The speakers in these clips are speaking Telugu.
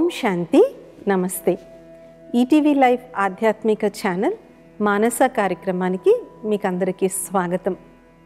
ఓం శాంతి నమస్తే. ఈటీవీ లైవ్ ఆధ్యాత్మిక ఛానల్ మానస కార్యక్రమానికి మీకు అందరికీ స్వాగతం.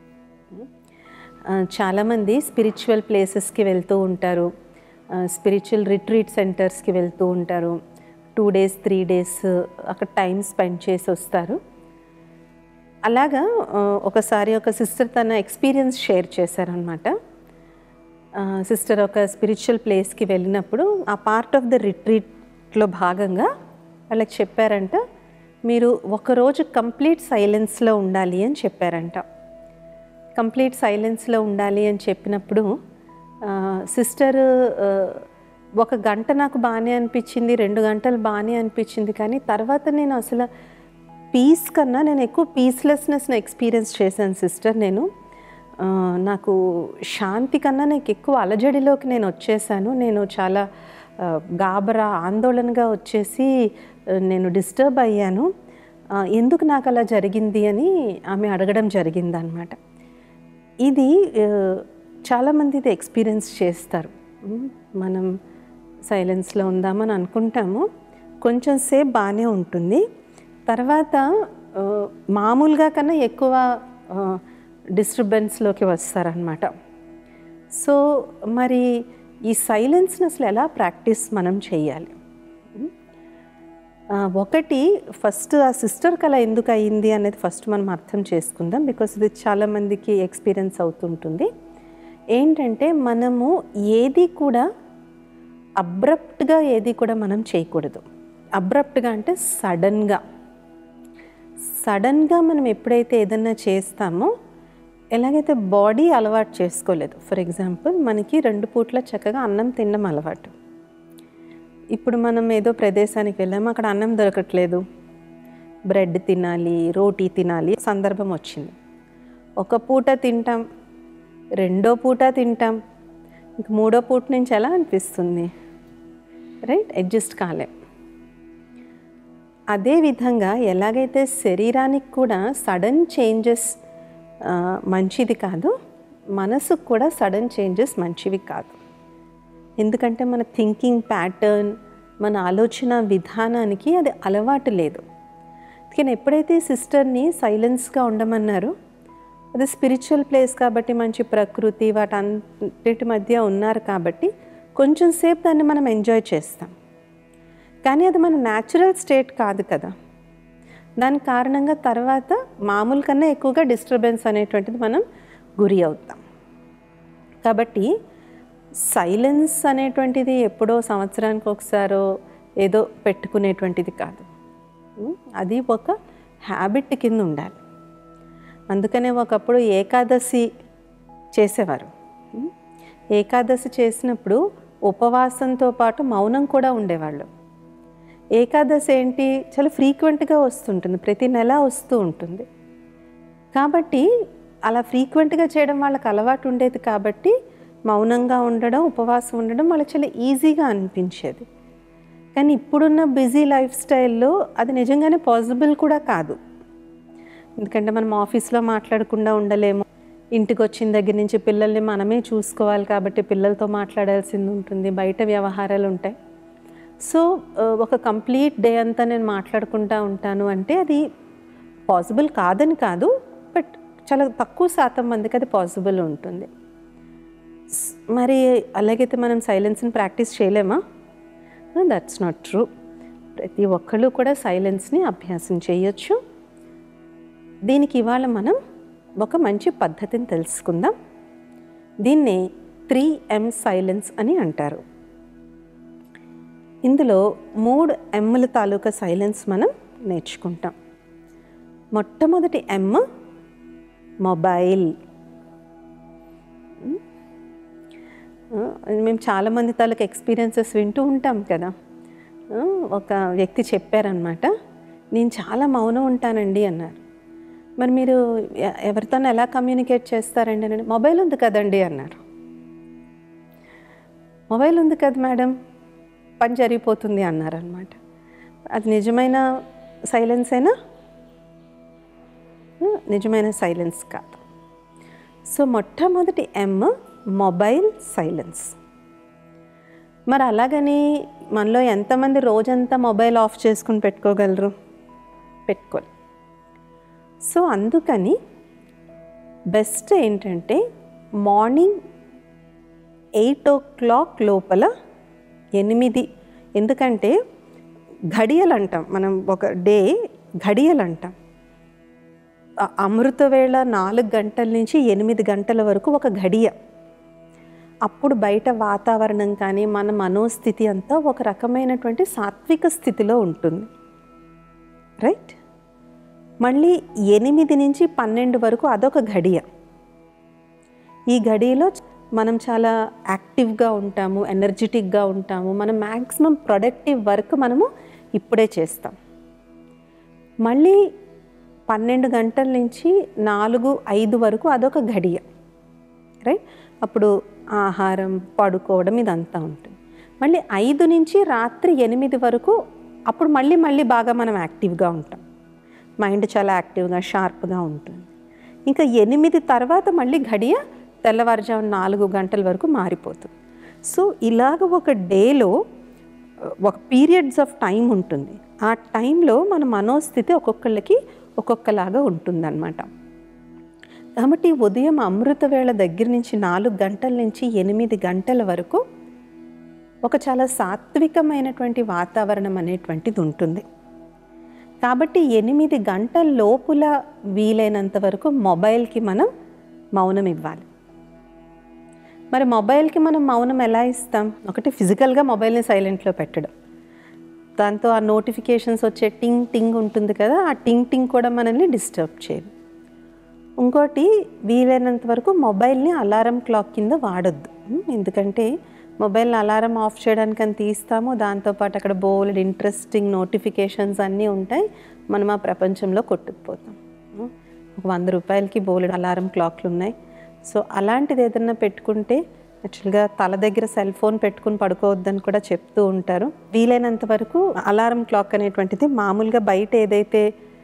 చాలామంది స్పిరిచువల్ ప్లేసెస్కి వెళ్తూ ఉంటారు, స్పిరిచువల్ రిట్రీట్ సెంటర్స్కి వెళ్తూ ఉంటారు. 2 days 3 days అక్కడ టైం స్పెండ్ చేసి వస్తారు. అలాగా ఒకసారి ఒక సిస్టర్ తన ఎక్స్పీరియన్స్ షేర్ చేశారనమాట. సిస్టర్ ఒక స్పిరిచువల్ ప్లేస్కి వెళ్ళినప్పుడు ఆ పార్ట్ ఆఫ్ ద రిట్రీట్లో భాగంగా వాళ్ళకి చెప్పారంట, మీరు ఒకరోజు కంప్లీట్ సైలెన్స్లో ఉండాలి అని చెప్పారంట. కంప్లీట్ సైలెన్స్లో ఉండాలి అని చెప్పినప్పుడు సిస్టర్ 1 గంట నాకు బాగానే అనిపించింది, 2 గంటలు బాగానే అనిపించింది, కానీ తర్వాత నేను అసలు పీస్ కన్నా నేను ఎక్కువ పీస్లెస్నెస్ని ఎక్స్పీరియన్స్ చేశాను సిస్టర్. నాకు శాంతి కన్నా నాకు ఎక్కువ అలజడిలోకి నేను వచ్చేసాను. నేను చాలా గాబరా ఆందోళనగా వచ్చేసి నేను డిస్టర్బ్ అయ్యాను. ఎందుకు నాకు అలా జరిగింది అని ఆమె అడగడం జరిగిందనమాట. ఇది చాలామంది ఇది ఎక్స్పీరియన్స్ చేస్తారు. మనం సైలెన్స్లో ఉందామని అనుకుంటాము, కొంచెం సేపు బాగానే ఉంటుంది, తర్వాత మామూలుగా కన్నా ఎక్కువ డిస్టర్బెన్స్లోకి వస్తారనమాట. సో మరి ఈ సైలెన్స్ని అసలు ఎలా ప్రాక్టీస్ మనం చేయాలి? ఒకటి ఫస్ట్ ఆ సిస్టర్కి అలా ఎందుకు అయ్యింది అనేది ఫస్ట్ మనం అర్థం చేసుకుందాం, బికాస్ ఇది చాలామందికి ఎక్స్పీరియన్స్ అవుతుంటుంది. ఏంటంటే మనము ఏది కూడా అబ్రప్ట్గా ఏది కూడా మనం చేయకూడదు. అబ్రప్ట్గా అంటే సడన్గా మనం ఎప్పుడైతే ఏదన్నా చేస్తామో, ఎలాగైతే బాడీ అలవాటు చేసుకోలేదు. ఫర్ ఎగ్జాంపుల్ మనకి 2 పూట్ల చక్కగా అన్నం తినడం అలవాటు. ఇప్పుడు మనం ఏదో ప్రదేశానికి వెళ్ళాము, అక్కడ అన్నం దొరకట్లేదు, బ్రెడ్ తినాలి, రోటీ తినాలి సందర్భం వచ్చింది. 1 పూట తింటాం, 2వ పూట తింటాం, ఇంక 3వ పూట నుంచి ఎలా అనిపిస్తుంది, రైట్? అడ్జస్ట్ కాలేం. అదేవిధంగా ఎలాగైతే శరీరానికి కూడా సడన్ చేంజెస్ మంచిది కాదు, మనసుకు కూడా సడన్ చేంజెస్ మంచివి కాదు. ఎందుకంటే మన థింకింగ్ ప్యాటర్న్, మన ఆలోచన విధానానికి అది అలవాటు లేదు. కానీ ఎప్పుడైతే సిస్టర్ని సైలెన్స్గా ఉండమన్నారో, అది స్పిరిచువల్ ప్లేస్ కాబట్టి మంచి ప్రకృతి వాటన్నిటి మధ్య ఉన్నారు కాబట్టి కొంచెం సేపు దాన్ని మనం ఎంజాయ్ చేస్తాం, కానీ అది మన న్యాచురల్ స్టేట్ కాదు కదా. దాని కారణంగా తర్వాత మామూలు కన్నా ఎక్కువగా డిస్టర్బెన్స్ అనేటువంటిది మనం గురి అవుతాం. కాబట్టి సైలెన్స్ అనేటువంటిది ఎప్పుడో సంవత్సరానికి ఒకసారో ఏదో పెట్టుకునేటువంటిది కాదు, అది ఒక హ్యాబిట్ కింద ఉండాలి. అందుకనే ఒకప్పుడు ఏకాదశి చేసేవారు. ఏకాదశి చేసినప్పుడు ఉపవాసంతో పాటు మౌనం కూడా ఉండేవాళ్ళు. ఏకాదశి ఏంటి, చాలా ఫ్రీక్వెంట్గా వస్తుంటుంది, ప్రతి నెల వస్తూ ఉంటుంది. కాబట్టి అలా ఫ్రీక్వెంట్గా చేయడం వాళ్ళకి అలవాటు ఉండేది కాబట్టి మౌనంగా ఉండడం, ఉపవాసం ఉండడం వాళ్ళకి చాలా ఈజీగా అనిపించేది. కానీ ఇప్పుడున్న బిజీ లైఫ్ స్టైల్లో అది నిజంగానే పాసిబుల్ కూడా కాదు. ఎందుకంటే మనం ఆఫీస్లో మాట్లాడకుండా ఉండలేము, ఇంటికి వచ్చిన దగ్గర నుంచి పిల్లల్ని మనమే చూసుకోవాలి కాబట్టి పిల్లలతో మాట్లాడాల్సింది ఉంటుంది, బయట వ్యవహారాలు ఉంటాయి. సో ఒక కంప్లీట్ డే అంతా నేను మాట్లాడుకుంటూ ఉంటాను అంటే అది పాసిబుల్ కాదని కాదు, బట్ చాలా తక్కువ శాతం మందికి అది పాసిబుల్ ఉంటుంది. మరి అలాగైతే మనం సైలెన్స్ని ప్రాక్టీస్ చేయలేమా? That's not true. ప్రతి ఒక్కళ్ళు కూడా సైలెన్స్ని అభ్యాసం చేయొచ్చు. దీనికి ఇవాళ మనం ఒక మంచి పద్ధతిని తెలుసుకుందాం. దీన్నే 3M సైలెన్స్ అని అంటారు. ఇందులో 3 Mల తాలూకా సైలెన్స్ మనం నేర్చుకుంటాం. మొట్టమొదటి M మొబైల్. మేము చాలామంది తాలూకా ఎక్స్పీరియన్సెస్ వింటూ ఉంటాం కదా. ఒక వ్యక్తి చెప్పారనమాట, నేను చాలా మౌనం ఉంటానండి అన్నారు. మరి మీరు ఎవరితోనో ఎలా కమ్యూనికేట్ చేస్తారండి అని, మొబైల్ ఉంది కదండి అన్నారు. మొబైల్ ఉంది కదా మేడం, పని జరిగిపోతుంది అన్నారనమాట. అది నిజమైన సైలెన్సేనా? నిజమైన సైలెన్స్ కాదు. సో మొట్టమొదటి M మొబైల్ సైలెన్స్. మరి అలాగని మనలో ఎంతమంది రోజంతా మొబైల్ ఆఫ్ చేసుకుని పెట్టుకోగలరు? పెట్టుకోరు. సో అందుకని బెస్ట్ ఏంటంటే మార్నింగ్ 8 లోపల 8, ఎందుకంటే ఘడియలు అంటాం మనం, ఒక డే ఘడియలు అంటాం. అమృతవేళ 4 గంటల నుంచి 8 గంటల వరకు ఒక ఘడియ. అప్పుడు బయట వాతావరణం కానీ మన మనోస్థితి అంతా ఒక రకమైనటువంటి సాత్విక స్థితిలో ఉంటుంది, రైట్? మళ్ళీ 8 నుంచి 12 వరకు అదొక ఘడియ. ఈ ఘడియలో మనం చాలా యాక్టివ్గా ఉంటాము, ఎనర్జెటిక్గా ఉంటాము, మనం మ్యాక్సిమం ప్రొడక్టివ్ వర్క్ మనము ఇప్పుడే చేస్తాం. మళ్ళీ 12 గంటల నుంచి 4, 5 వరకు అదొక ఘడియ, రైట్? అప్పుడు ఆహారం, పడుకోవడం ఇదంతా ఉంటుంది. మళ్ళీ 5 నుంచి రాత్రి 8 వరకు అప్పుడు మళ్ళీ బాగా మనం యాక్టివ్గా ఉంటాం, మైండ్ చాలా యాక్టివ్గా షార్ప్గా ఉంటుంది. ఇంకా 8 తర్వాత మళ్ళీ ఘడియ తెల్లవారుజాము 4 గంటల వరకు మారిపోతుంది. సో ఇలాగ ఒక డేలో ఒక పీరియడ్స్ ఆఫ్ టైం ఉంటుంది. ఆ టైంలో మన మనోస్థితి ఒక్కొక్కళ్ళకి ఒక్కొక్కలాగా ఉంటుందన్నమాట. కాబట్టి ఉదయం అమృతవేళ దగ్గర నుంచి 4 గంటల నుంచి 8 గంటల వరకు ఒక చాలా సాత్వికమైనటువంటి వాతావరణం అనేటువంటిది ఉంటుంది. కాబట్టి 8 గంటల లోపుల వీలైనంత వరకు మొబైల్కి మనం మౌనం ఇవ్వాలి. మరి మొబైల్కి మనం మౌనం ఎలా ఇస్తాం? ఒకటి ఫిజికల్గా మొబైల్ని సైలెంట్లో పెట్టడం, దాంతో ఆ నోటిఫికేషన్స్ వచ్చే టింగ్ టింగ్ ఉంటుంది కదా, ఆ టింగ్ టింగ్ కూడా మనల్ని డిస్టర్బ్ చేయదు. ఇంకోటి వీలైనంత వరకు మొబైల్ని అలారం క్లాక్ కింద వాడొద్దు. ఎందుకంటే మొబైల్ని అలారం ఆఫ్ చేయడానికి అని తీస్తాము, దాంతోపాటు అక్కడ బోల్డ్ ఇంట్రెస్టింగ్ నోటిఫికేషన్స్ అన్నీ ఉంటాయి, మనం ఆ ప్రపంచంలో కొట్టుకుపోతాం. ఒక 100 రూపాయలకి బోల్డ్ అలారం క్లాక్లు ఉన్నాయి. సో అలాంటిది ఏదన్నా పెట్టుకుంటే, యాక్చువల్గా తల దగ్గర సెల్ ఫోన్ పెట్టుకుని పడుకోవద్దని కూడా చెప్తూ ఉంటారు. వీలైనంత వరకు అలారం క్లాక్ అనేటువంటిది మామూలుగా బయట ఏదైతే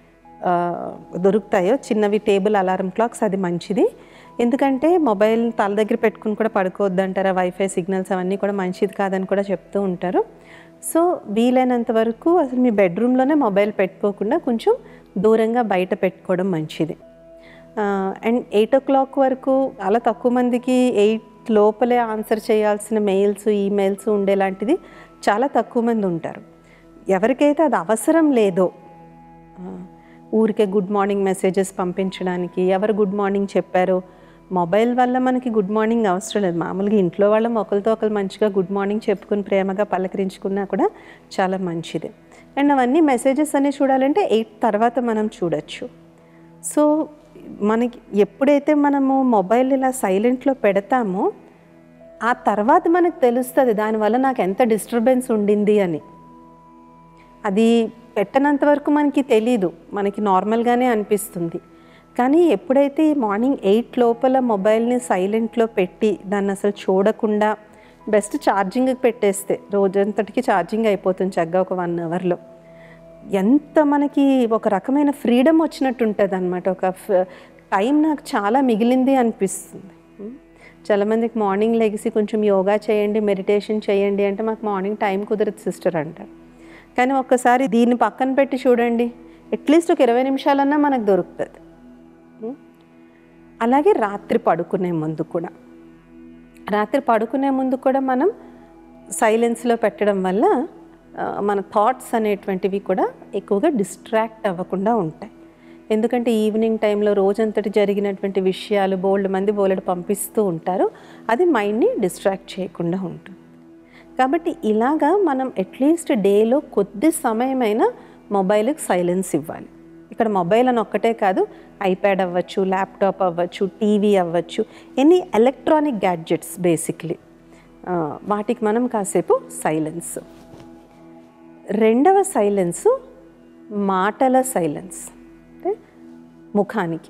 దొరుకుతాయో చిన్నవి టేబుల్ అలారం క్లాక్స్, అది మంచిది. ఎందుకంటే మొబైల్ తల దగ్గర పెట్టుకుని కూడా పడుకోవద్దు అంటారు, వైఫై సిగ్నల్స్ అవన్నీ కూడా మంచిది కాదని కూడా చెప్తూ ఉంటారు. సో వీలైనంత వరకు అసలు మీ బెడ్రూమ్లోనే మొబైల్ పెట్టుకోకుండా కొంచెం దూరంగా బయట పెట్టుకోవడం మంచిది. అండ్ 8 వరకు చాలా తక్కువ మందికి 8 లోపలే ఆన్సర్ చేయాల్సిన మెయిల్స్, ఈమెయిల్స్ ఉండేలాంటిది చాలా తక్కువ మంది ఉంటారు. ఎవరికైతే అది అవసరం లేదో, ఊరికే గుడ్ మార్నింగ్ మెసేజెస్ పంపించడానికి ఎవరు గుడ్ మార్నింగ్ చెప్పారో, మొబైల్ వల్ల మనకి గుడ్ మార్నింగ్ అవసరం లేదు. మామూలుగా ఇంట్లో వాళ్ళం ఒకరితో ఒకరు మంచిగా గుడ్ మార్నింగ్ చెప్పుకుని ప్రేమగా పలకరించుకున్నా కూడా చాలా మంచిది. అండ్ అవన్నీ మెసేజెస్ అన్నీ చూడాలంటే 8 తర్వాత మనం చూడొచ్చు. సో మనకి ఎప్పుడైతే మనము మొబైల్ ఇలా సైలెంట్లో పెడతామో ఆ తర్వాత మనకు తెలుస్తుంది దానివల్ల నాకు ఎంత డిస్టర్బెన్స్ ఉండింది అని. అది పెట్టనంత వరకు మనకి తెలీదు, మనకి నార్మల్గానే అనిపిస్తుంది. కానీ ఎప్పుడైతే మార్నింగ్ 8 లోపల మొబైల్ని సైలెంట్లో పెట్టి దాన్ని అసలు చూడకుండా బెస్ట్ ఛార్జింగ్కి పెట్టేస్తే రోజంతటికి ఛార్జింగ్ అయిపోతుంది చక్కగా ఒక 1 అవర్లో, ఎంత మనకి ఒక రకమైన ఫ్రీడమ్ వచ్చినట్టు ఉంటుంది అనమాట. ఒక టైం నాకు చాలా మిగిలింది అనిపిస్తుంది. చాలామందికి మార్నింగ్ లెగిసి కొంచెం యోగా చేయండి, మెడిటేషన్ చేయండి అంటే మాకు మార్నింగ్ టైం కుదరదు సిస్టర్ అంటారు. కానీ ఒక్కసారి దీన్ని పక్కన పెట్టి చూడండి, అట్లీస్ట్ ఒక 20 నిమిషాలన్నా మనకు దొరుకుతుంది. అలాగే రాత్రి పడుకునే ముందు కూడా మనం సైలెన్స్లో పెట్టడం వల్ల మన థాట్స్ అనేటువంటివి కూడా ఎక్కువగా డిస్ట్రాక్ట్ అవ్వకుండా ఉంటాయి. ఎందుకంటే ఈవినింగ్ టైంలో రోజంతటి జరిగినటువంటి విషయాలు బోలెడు పంపిస్తూ ఉంటారు, అది మైండ్ని డిస్ట్రాక్ట్ చేయకుండా ఉంటుంది. కాబట్టి ఇలాగా మనం అట్లీస్ట్ డేలో కొద్ది సమయమైనా మొబైల్కి సైలెన్స్ ఇవ్వాలి. ఇక్కడ మొబైల్ అని ఒక్కటే కాదు, ఐప్యాడ్ అవ్వచ్చు, ల్యాప్టాప్ అవ్వచ్చు, టీవీ అవ్వచ్చు, ఎనీ ఎలక్ట్రానిక్ గ్యాడ్జెట్స్ బేసిక్లీ వాటికి మనం కాసేపు సైలెన్స్. రెండవ సైలెన్సు మాటల సైలెన్స్, అంటే ముఖానికి.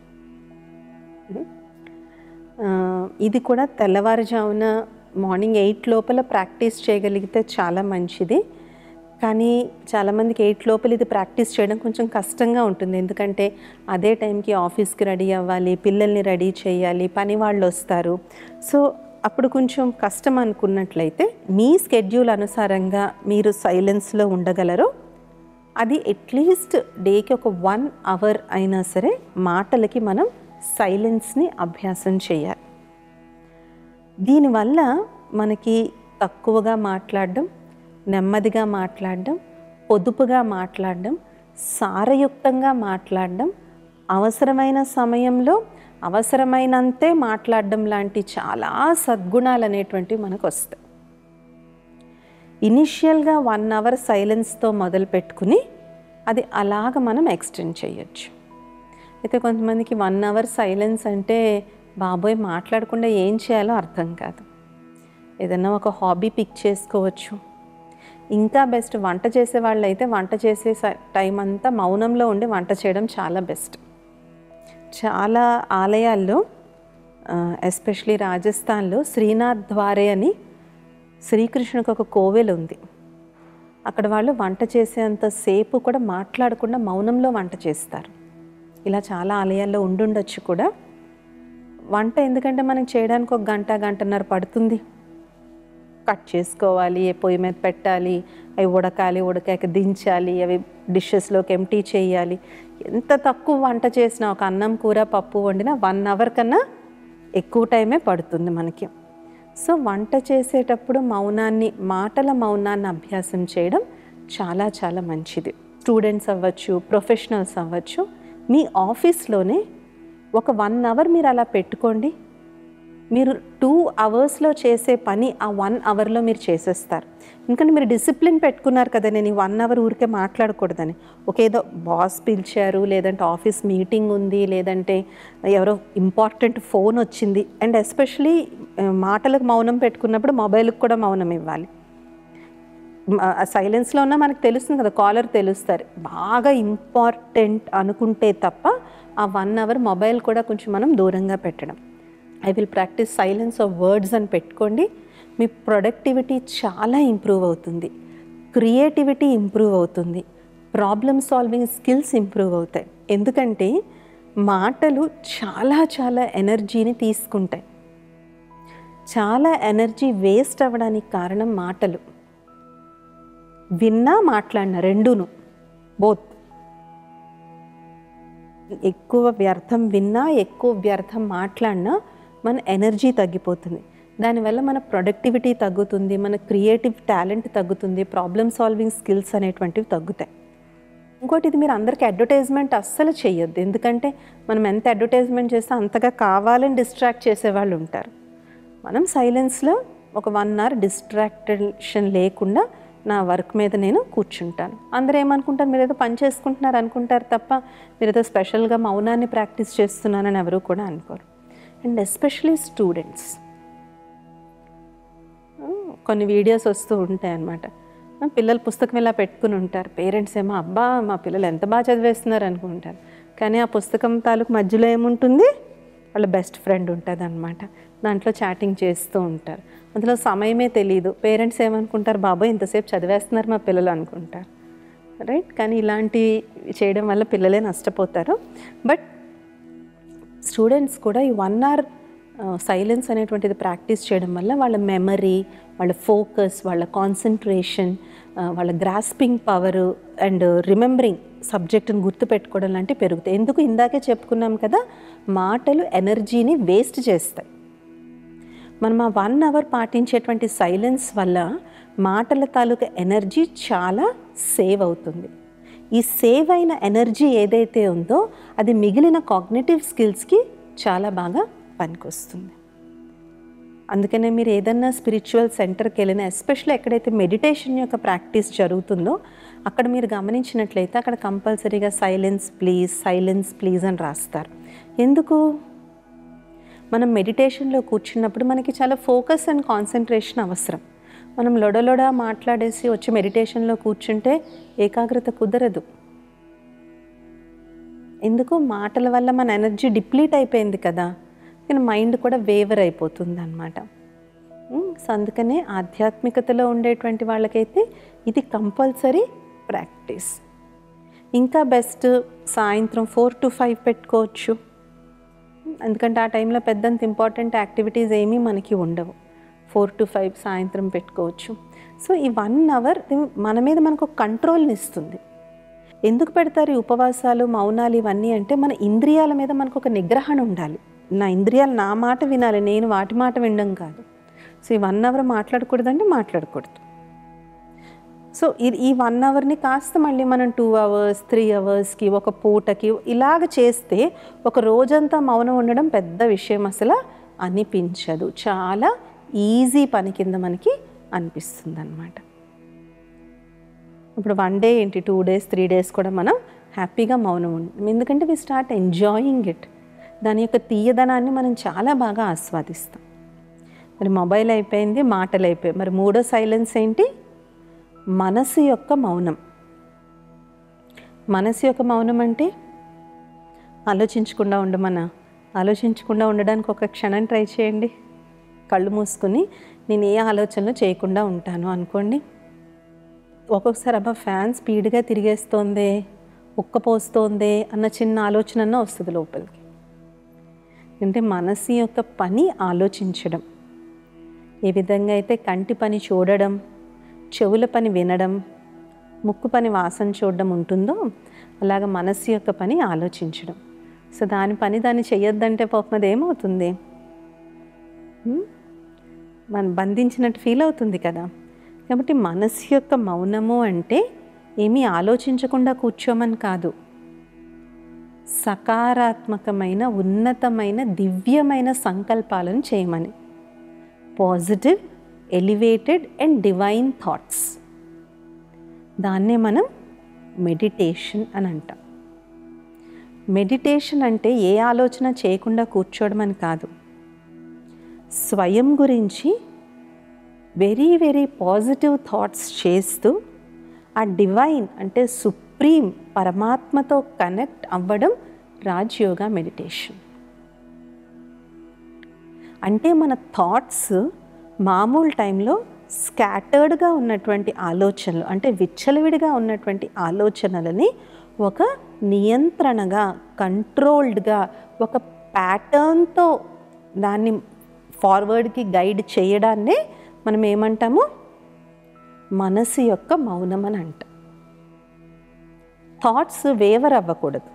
ఇది కూడా తెల్లవారుజామున మార్నింగ్ 8 లోపల ప్రాక్టీస్ చేయగలిగితే చాలా మంచిది. కానీ చాలామందికి 8 లోపల ఇది ప్రాక్టీస్ చేయడం కొంచెం కష్టంగా ఉంటుంది. ఎందుకంటే అదే టైంకి ఆఫీస్కి రెడీ అవ్వాలి, పిల్లల్ని రెడీ చేయాలి, పని వాళ్ళు వస్తారు. సో అప్పుడు కొంచెం కష్టం అనుకున్నట్లయితే మీ స్కెడ్యూల్ అనుసారంగా మీరు సైలెన్స్లో ఉండగలరో అది అట్లీస్ట్ డేకి ఒక 1 అవర్ అయినా సరే మాటలకి మనం సైలెన్స్ని అభ్యాసం చేయాలి. దీనివల్ల మనకి తక్కువగా మాట్లాడడం, నెమ్మదిగా మాట్లాడడం, పొదుపుగా మాట్లాడడం, సారయుక్తంగా మాట్లాడడం, అవసరమైన సమయంలో అవసరమైనంతే మాట్లాడడం లాంటి చాలా సద్గుణాలు అనేటువంటివి మనకు వస్తాయి. ఇనిషియల్గా 1 అవర్ సైలెన్స్తో మొదలు పెట్టుకుని అది అలాగ మనం ఎక్స్టెండ్ చేయొచ్చు. అయితే కొంతమందికి 1 అవర్ సైలెన్స్ అంటే బాబోయ్ మాట్లాడకుండా ఏం చేయాలో అర్థం కాదు. ఏదన్నా ఒక హాబీ పిక్ చేసుకోవచ్చు. ఇంకా బెస్ట్ వంట చేసే వాళ్ళు అయితే వంట చేసే టైం అంతా మౌనంలో ఉండి వంట చేయడం చాలా బెస్ట్. చాలా ఆలయాల్లో ఎస్పెషలీ రాజస్థాన్లో శ్రీనాథ్ ద్వారే అని శ్రీకృష్ణునికి ఒక కోవెల ఉంది. అక్కడ వాళ్ళు వంట చేసేంత సేపు కూడా మాట్లాడకుండా మౌనంలో వంట చేస్తారు. ఇలా చాలా ఆలయాల్లో ఉండుండొచ్చు కూడా. వంట ఎందుకంటే మనం చేయడానికి ఒక గంట గంటన్నర పడుతుంది. కట్ చేసుకోవాలి, పొయ్యి మీద పెట్టాలి, అవి ఉడకాలి, ఉడకాక దించాలి, అవి డిషెస్లోకి ఎంటీ చేయాలి. ఎంత తక్కువ వంట చేసినా ఒక అన్నం కూర పప్పు వండినా 1 అవర్ కన్నా ఎక్కువ టైమే పడుతుంది మనకి. సో వంట చేసేటప్పుడు మాటల మౌనాన్ని అభ్యాసం చేయడం చాలా చాలా మంచిది. స్టూడెంట్స్ అవ్వచ్చు, ప్రొఫెషనల్స్ అవ్వచ్చు, మీ ఆఫీస్లోనే ఒక 1 అవర్ మీరు అలా పెట్టుకోండి. మీరు 2 అవర్స్లో చేసే పని ఆ 1 అవర్లో మీరు చేసేస్తారు. ఎందుకంటే మీరు డిసిప్లిన్ పెట్టుకున్నారు కదా, నేను ఈ 1 అవర్ ఊరికే మాట్లాడకూడదని. ఒకేదో బాస్ పిలిచారు, లేదంటే ఆఫీస్ మీటింగ్ ఉంది, లేదంటే ఎవరో ఇంపార్టెంట్ ఫోన్ వచ్చింది. అండ్ ఎస్పెషలీ మాటలకు మౌనం పెట్టుకున్నప్పుడు మొబైల్కి కూడా మౌనం ఇవ్వాలి. సైలెన్స్లో ఉన్నా మనకు తెలుస్తుంది కదా, కాలర్ తెలుస్తారు. బాగా ఇంపార్టెంట్ అనుకుంటే తప్ప ఆ 1 అవర్ మొబైల్ కూడా కొంచెం మనం దూరంగా పెట్టడం. I will practice silence of words అని పెట్టుకోండి. మీ ప్రొడక్టివిటీ చాలా ఇంప్రూవ్ అవుతుంది, క్రియేటివిటీ ఇంప్రూవ్ అవుతుంది, ప్రాబ్లమ్ సాల్వింగ్ స్కిల్స్ ఇంప్రూవ్ అవుతాయి. ఎందుకంటే మాటలు చాలా చాలా ఎనర్జీని తీసుకుంటాయి. చాలా ఎనర్జీ వేస్ట్ అవ్వడానికి కారణం మాటలు. విన్నా మాట్లాడినా రెండును, బోత్. ఎక్కువ వ్యర్థం విన్నా, ఎక్కువ వ్యర్థం మాట్లాడినా మన ఎనర్జీ తగ్గిపోతుంది. దానివల్ల మన ప్రొడక్టివిటీ తగ్గుతుంది, మన క్రియేటివ్ టాలెంట్ తగ్గుతుంది, ప్రాబ్లమ్ సాల్వింగ్ స్కిల్స్ అనేటువంటివి తగ్గుతాయి. ఇంకోటి, ఇది మీరు అందరికీ అడ్వర్టైజ్మెంట్ అస్సలు చేయొద్దు. ఎందుకంటే మనం ఎంత అడ్వర్టైజ్మెంట్ చేస్తే అంతగా కావాలని డిస్ట్రాక్ట్ చేసేవాళ్ళు ఉంటారు. మనం సైలెన్స్లో ఒక 1 అవర్ డిస్ట్రాక్షన్ లేకుండా నా వర్క్ మీద నేను కూర్చుంటాను. అందరూ ఏమనుకుంటారు, మీరు ఏదో పని చేసుకుంటున్నారు అనుకుంటారు తప్ప మీరు ఏదో స్పెషల్గా మౌనాన్ని ప్రాక్టీస్ చేస్తున్నానని ఎవరు కూడా అనుకోరు. అండ్ ఎస్పెషలీ స్టూడెంట్స్, కొన్ని వీడియోస్ వస్తూ ఉంటాయి అన్నమాట. పిల్లలు పుస్తకం ఇలా పెట్టుకుని ఉంటారు, పేరెంట్స్ ఏమో అబ్బా మా పిల్లలు ఎంత బాగా చదివేస్తున్నారు అనుకుంటారు. కానీ ఆ పుస్తకం తాలూకు మధ్యలో ఏముంటుంది, వాళ్ళ బెస్ట్ ఫ్రెండ్ ఉంటుంది అన్నమాట. దాంట్లో చాటింగ్ చేస్తూ ఉంటారు, అందులో సమయమే తెలియదు. పేరెంట్స్ ఏమనుకుంటారు, బాబాయ్ ఇంతసేపు చదివేస్తున్నారు మా పిల్లలు అనుకుంటారు, రైట్? కానీ ఇలాంటివి చేయడం వల్ల పిల్లలే నష్టపోతారు. బట్ స్టూడెంట్స్ కూడా ఈ 1 అవర్ సైలెన్స్ అనేటువంటిది ప్రాక్టీస్ చేయడం వల్ల వాళ్ళ మెమరీ, వాళ్ళ ఫోకస్, వాళ్ళ కాన్సన్ట్రేషన్, వాళ్ళ గ్రాస్పింగ్ పవరు అండ్ రిమెంబరింగ్ సబ్జెక్టును గుర్తుపెట్టుకోవడం లాంటివి పెరుగుతాయి. ఎందుకు, ఇందాకే చెప్పుకున్నాం కదా, మాటలు ఎనర్జీని వేస్ట్ చేస్తాయి. మనం ఆ 1 అవర్ పాటించేటువంటి సైలెన్స్ వల్ల మాటల తాలూకా ఎనర్జీ చాలా సేవ్ అవుతుంది. ఈ సేవ్ అయిన ఎనర్జీ ఏదైతే ఉందో అది మిగిలిన కాగ్నిటివ్ స్కిల్స్కి చాలా బాగా పనికొస్తుంది. అందుకనే మీరు ఏదన్నా స్పిరిచువల్ సెంటర్కి వెళ్ళినా, ఎస్పెషల్లీ ఎక్కడైతే మెడిటేషన్ యొక్క ప్రాక్టీస్ జరుగుతుందో అక్కడ మీరు గమనించినట్లయితే అక్కడ కంపల్సరీగా సైలెన్స్ ప్లీజ్ అని రాస్తారు. ఎందుకు? మనం మెడిటేషన్లో కూర్చున్నప్పుడు మనకి చాలా ఫోకస్ అండ్ కాన్సన్ట్రేషన్ అవసరం. మనం లొడలొడ మాట్లాడేసి వచ్చి మెడిటేషన్లో కూర్చుంటే ఏకాగ్రత కుదరదు. ఎందుకు? మాటల వల్ల మన ఎనర్జీ డిప్లీట్ అయిపోయింది కదా, కానీ మైండ్ కూడా వేవర్ అయిపోతుంది అన్నమాట. సో అందుకనే ఆధ్యాత్మికతలో ఉండేటువంటి వాళ్ళకైతే ఇది కంపల్సరీ ప్రాక్టీస్. ఇంకా బెస్ట్ సాయంత్రం 4 to 5 పెట్టుకోవచ్చు. ఎందుకంటే ఆ టైంలో పెద్దంత ఇంపార్టెంట్ యాక్టివిటీస్ ఏమీ మనకి ఉండవు. 4 to 5 సాయంత్రం పెట్టుకోవచ్చు. సో ఈ 1 అవర్ మన మీద మనకు ఒక కంట్రోల్ని ఇస్తుంది. ఎందుకు పెడతారు ఈ ఉపవాసాలు, మౌనాలు ఇవన్నీ అంటే మన ఇంద్రియాల మీద మనకు ఒక నిగ్రహణ ఉండాలి. నా ఇంద్రియాలు నా మాట వినాలి, నేను వాటి మాట వినడం కాదు. సో ఈ 1 అవర్ మాట్లాడకూడదంటే మాట్లాడకూడదు. సో ఈ 1 అవర్ని కాస్త మళ్ళీ మనం 2 అవర్స్ 3 అవర్స్కి ఒక పూటకి ఇలాగ చేస్తే ఒక రోజంతా మౌనం ఉండడం పెద్ద విషయం అసలు అనిపించదు. చాలా ఈజీ పని కింద మనకి అనిపిస్తుంది అన్నమాట. ఇప్పుడు 1 డే ఏంటి, 2 days 3 days కూడా మనం హ్యాపీగా మౌనం ఉంటుంది. ఎందుకంటే వి స్టార్ట్ ఎంజాయింగ్ ఇట్. దాని యొక్క తీయదనాన్ని మనం చాలా బాగా ఆస్వాదిస్తాం. మరి మొబైల్ అయిపోయింది, మాటలు అయిపోయాయి. మరి మూడో సైలెన్స్ ఏంటి? మనసు యొక్క మౌనం. మనసు యొక్క మౌనం అంటే ఆలోచించకుండా ఉండమన్నా. ఆలోచించకుండా ఉండడానికి ఒక క్షణం ట్రై చేయండి. కళ్ళు మూసుకుని నేను ఏ ఆలోచనలు చేయకుండా ఉంటాను అనుకోండి. ఒక్కొక్కసారి అబ్బా ఫ్యాన్ స్పీడ్గా తిరిగేస్తోందే, ఉక్కపోస్తోందే అన్న చిన్న ఆలోచన వస్తుంది లోపలికి. అంటే మనసు యొక్క పని ఆలోచించడం. ఏ విధంగా అయితే కంటి పని చూడడం, చెవుల పని వినడం, ముక్కు పని వాసన చూడడం ఉంటుందో అలాగ మనసు యొక్క పని ఆలోచించడం. సో దాని పని దాన్ని చెయ్యొద్దంటే పాపం అది ఏమవుతుంది, మనం బంధించినట్టు ఫీల్ అవుతుంది కదా. కాబట్టి మనసు యొక్క మౌనము అంటే ఏమీ ఆలోచించకుండా కూర్చోమని కాదు, సకారాత్మకమైన ఉన్నతమైన దివ్యమైన సంకల్పాలను చేయమని. Positive, elevated and divine thoughts. దాన్నే మనం మెడిటేషన్ అని అంటాం. మెడిటేషన్ అంటే ఏ ఆలోచన చేయకుండా కూర్చోవడం అని కాదు, స్వయం గురించి వెరీ వెరీ పాజిటివ్ థాట్స్ చేస్తూ ఆ డివైన్ అంటే సుప్రీం పరమాత్మతో కనెక్ట్ అవ్వడం రాజయోగా మెడిటేషన్. అంటే మన థాట్స్ మామూలు టైంలో స్కాటర్డ్గా ఉన్నటువంటి ఆలోచనలు, అంటే విచ్చలవిడిగా ఉన్నటువంటి ఆలోచనలని ఒక నియంత్రణగా, కంట్రోల్డ్గా, ఒక ప్యాటర్న్తో దాన్ని ఫార్వర్డ్కి గైడ్ చేయడాన్నే మనం ఏమంటాము, మనసు యొక్క మౌనం అని అంటాం. థాట్స్ వేవర్ అవ్వకూడదు.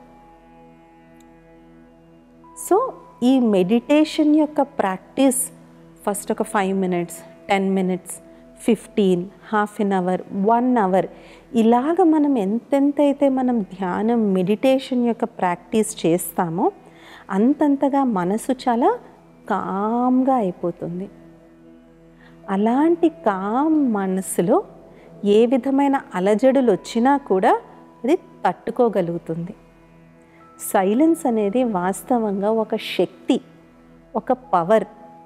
సో ఈ మెడిటేషన్ యొక్క ప్రాక్టీస్ ఫస్ట్ ఒక 5 minutes, 10 minutes, 15, half an hour, 1 hour ఇలాగ మనం ఎంతెంతైతే మనం ధ్యానం మెడిటేషన్ యొక్క ప్రాక్టీస్ చేస్తామో అంతంతగా మనసు చాలా కామ్గా అయిపోతుంది. అలాంటి కామ్ మనసులో ఏ విధమైన అలజడులు వచ్చినా కూడా అది తట్టుకోగలుగుతుంది. సైలెన్స్ అనేది వాస్తవంగా ఒక శక్తి, ఒక పవర్.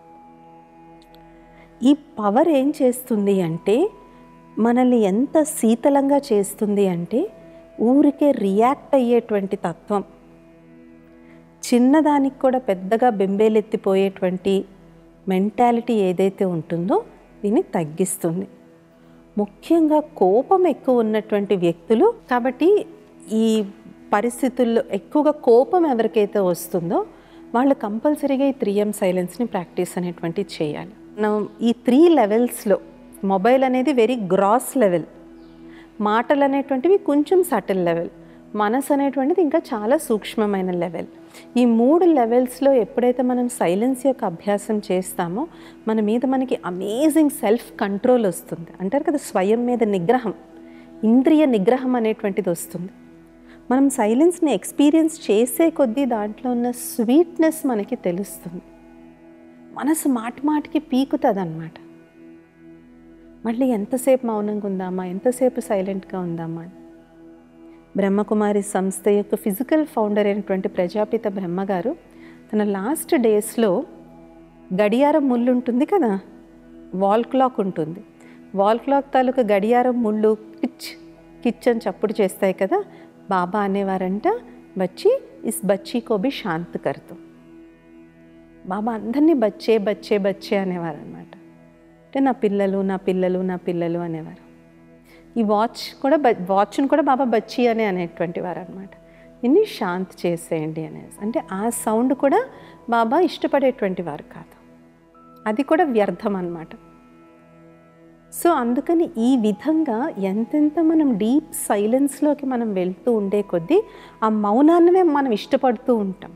ఈ పవర్ ఏం చేస్తుంది అంటే మనల్ని ఎంత శీతలంగా చేస్తుంది అంటే ఊరికే రియాక్ట్ అయ్యేటువంటి తత్వం, చిన్నదానికి కూడా పెద్దగా బెంబేలెత్తిపోయేటువంటి మెంటాలిటీ ఏదైతే ఉంటుందో దీన్ని తగ్గిస్తుంది. ముఖ్యంగా కోపం ఎక్కువ ఉన్నటువంటి వ్యక్తులు, కాబట్టి ఈ పరిస్థితుల్లో ఎక్కువగా కోపం ఎవరికైతే వస్తుందో వాళ్ళు కంపల్సరీగా ఈ 3M సైలెన్స్ని ప్రాక్టీస్ అనేటువంటిది చేయాలి. మనం ఈ 3 levelsలో మొబైల్ అనేది వెరీ గ్రాస్ లెవెల్, మాటలు అనేటువంటివి కొంచెం సటిల్ లెవెల్, మనసు అనేటువంటిది ఇంకా చాలా సూక్ష్మమైన లెవెల్. ఈ 3 levelsలో ఎప్పుడైతే మనం సైలెన్స్ యొక్క అభ్యాసం చేస్తామో మన మీద మనకి అమేజింగ్ సెల్ఫ్ కంట్రోల్ వస్తుంది. అంటారు కదా స్వయం మీద నిగ్రహం, ఇంద్రియ నిగ్రహం అనేటువంటిది వస్తుంది. మనం సైలెన్స్ని ఎక్స్పీరియన్స్ చేసే కొద్దీ దాంట్లో ఉన్న స్వీట్నెస్ మనకి తెలుస్తుంది. మనసు మాటికి పీకుతుంది అన్నమాట. మళ్ళీ ఎంతసేపు మౌనంగా ఉందామా, ఎంతసేపు సైలెంట్గా ఉందామా. బ్రహ్మకుమారి సంస్థ యొక్క ఫిజికల్ ఫౌండర్ అయినటువంటి ప్రజాపిత బ్రహ్మగారు తన లాస్ట్ డేస్లో గడియారం ముళ్ళు ఉంటుంది కదా, వాల్ క్లాక్ ఉంటుంది. వాల్ క్లాక్ తాలూకా గడియారం ముళ్ళు కిచ్ కిచ్ అని చప్పుడు చేస్తాయి కదా. బాబా అనేవారంట, బచ్చి ఇస్ బచ్చి కో భీ శాంత్ కర్తో. బాబా అందరినీ బచ్చే బచ్చే బచ్చే అనేవారు అనమాట. అంటే నా పిల్లలు నా పిల్లలు నా పిల్లలు అనేవారు. ఈ వాచ్ని కూడా బాబా బచ్చి అనేటువంటి వారు అనమాట. ఇన్ని శాంతి చేసేయండి అనేసి. అంటే ఆ సౌండ్ కూడా బాబా ఇష్టపడేటువంటి వారు కాదు, అది కూడా వ్యర్థం అన్నమాట. సో అందుకని ఈ విధంగా ఎంతెంత మనం డీప్ సైలెన్స్లోకి మనం వెళ్తూ ఉండే కొద్దీ ఆ మౌనాన్నే మనం ఇష్టపడుతూ ఉంటాం.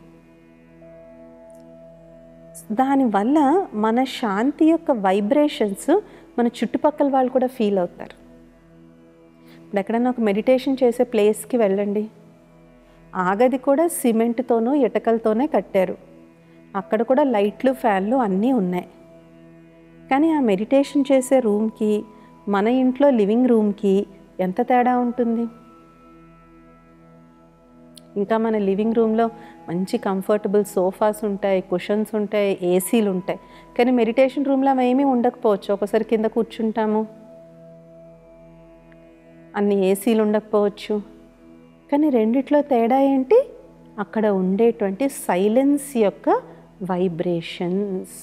దానివల్ల మన శాంతి యొక్క వైబ్రేషన్స్ మన చుట్టుపక్కల వాళ్ళు కూడా ఫీల్ అవుతారు. ఇప్పుడు ఎక్కడైనా ఒక మెడిటేషన్ చేసే ప్లేస్కి వెళ్ళండి, ఆ గది కూడా సిమెంట్తోనూ ఇటకలతోనే కట్టారు, అక్కడ కూడా లైట్లు ఫ్యాన్లు అన్నీ ఉన్నాయి. కానీ ఆ మెడిటేషన్ చేసే రూమ్కి మన ఇంట్లో లివింగ్ రూమ్కి ఎంత తేడా ఉంటుంది. ఇంకా మన లివింగ్ రూమ్లో మంచి కంఫర్టబుల్ సోఫాస్ ఉంటాయి, కుషన్స్ ఉంటాయి, ఏసీలు ఉంటాయి. కానీ మెడిటేషన్ రూమ్లో అవి ఏమీ ఉండకపోవచ్చు. ఒకసారి కింద కూర్చుంటాము, అన్ని ఏసీలు ఉండకపోవచ్చు. కానీ రెండిట్లో తేడా ఏంటి? అక్కడ ఉండేటువంటి సైలెన్స్ యొక్క వైబ్రేషన్స్.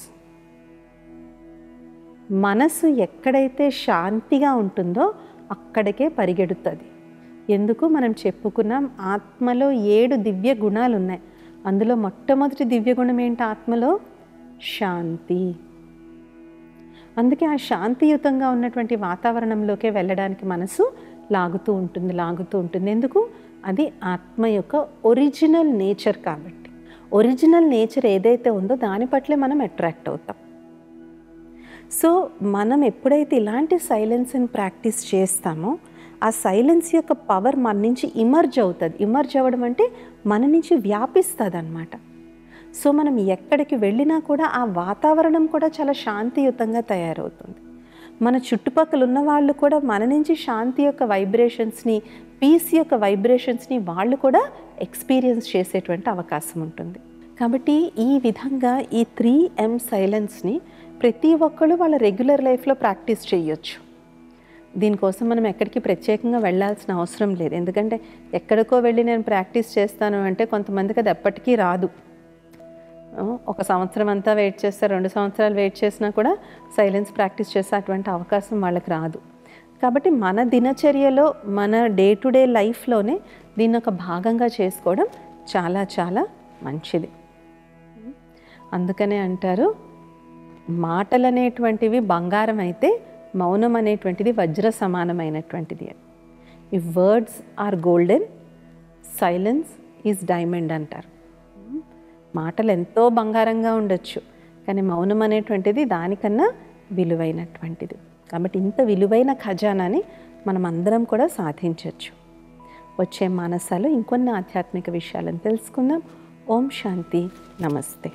మనసు ఎక్కడైతే శాంతిగా ఉంటుందో అక్కడికే పరిగెడుతుంది. ఎందుకు? మనం చెప్పుకున్నాం, ఆత్మలో 7 దివ్య గుణాలు ఉన్నాయి. అందులో మొట్టమొదటి దివ్య గుణం ఏంటి? ఆత్మలో శాంతి. అందుకే ఆ శాంతియుతంగా ఉన్నటువంటి వాతావరణంలోకే వెళ్ళడానికి మనసు లాగుతూ ఉంటుంది. ఎందుకు? అది ఆత్మ యొక్క ఒరిజినల్ నేచర్ కాబట్టి. ఒరిజినల్ నేచర్ ఏదైతే ఉందో దాని పట్లే మనం అట్రాక్ట్ అవుతాం. సో మనం ఎప్పుడైతే ఇలాంటి సైలెన్స్ని ప్రాక్టీస్ చేస్తామో ఆ సైలెన్స్ యొక్క పవర్ మన నుంచి ఇమర్జ్ అవుతుంది. ఇమర్జ్ అవ్వడం అంటే మన నుంచి వ్యాపిస్తుంది అన్నమాట. సో మనం ఎక్కడికి వెళ్ళినా కూడా ఆ వాతావరణం కూడా చాలా శాంతియుతంగా తయారవుతుంది. మన చుట్టుపక్కల ఉన్న వాళ్ళు కూడా మన నుంచి శాంతి యొక్క వైబ్రేషన్స్ని, పీస్ యొక్క వైబ్రేషన్స్ని వాళ్ళు కూడా ఎక్స్పీరియన్స్ చేసేటువంటి అవకాశం ఉంటుంది. కాబట్టి ఈ విధంగా ఈ 3M సైలెన్స్ని ప్రతి ఒక్కళ్ళు వాళ్ళ రెగ్యులర్ లైఫ్లో ప్రాక్టీస్ చేయొచ్చు. దీనికోసం మనం ఎక్కడికి ప్రత్యేకంగా వెళ్ళాల్సిన అవసరం లేదు. ఎందుకంటే ఎక్కడికో వెళ్ళి నేను ప్రాక్టీస్ చేస్తాను అంటే కొంతమందికి అది ఎప్పటికీ రాదు. 1 సంవత్సరం అంతా వెయిట్ చేస్తారు, 2 సంవత్సరాలు వెయిట్ చేసినా కూడా సైలెన్స్ ప్రాక్టీస్ చేసే అటువంటి అవకాశం వాళ్ళకి రాదు. కాబట్టి మన దినచర్యలో, మన డే టు డే లైఫ్లోనే దీన్ని ఒక భాగంగా చేసుకోవడం చాలా చాలా మంచిది. అందుకనే అంటారు, మాటలు అనేటువంటివి బంగారం అయితే మౌనం అనేటువంటిది వజ్ర సమానమైనటువంటిది. If words are golden, silence is diamond అంటారు. మాటలు ఎంతో బంగారంగా ఉండొచ్చు, కానీ మౌనం అనేటువంటిది దానికన్నా విలువైనటువంటిది. కాబట్టి ఇంత విలువైన ఖజానాని మనం అందరం కూడా సాధించవచ్చు. వచ్చే మానసాలు ఇంకొన్ని ఆధ్యాత్మిక విషయాలను తెలుసుకుందాం. ఓం శాంతి. నమస్తే.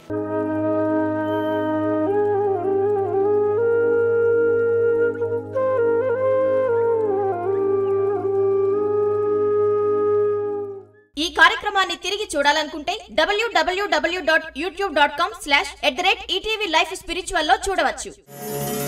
ఈ కార్యక్రమాన్ని తిరిగి చూడాలనుకుంటే www.youtube.com/ETV Life Spiritual లో చూడవచ్చు.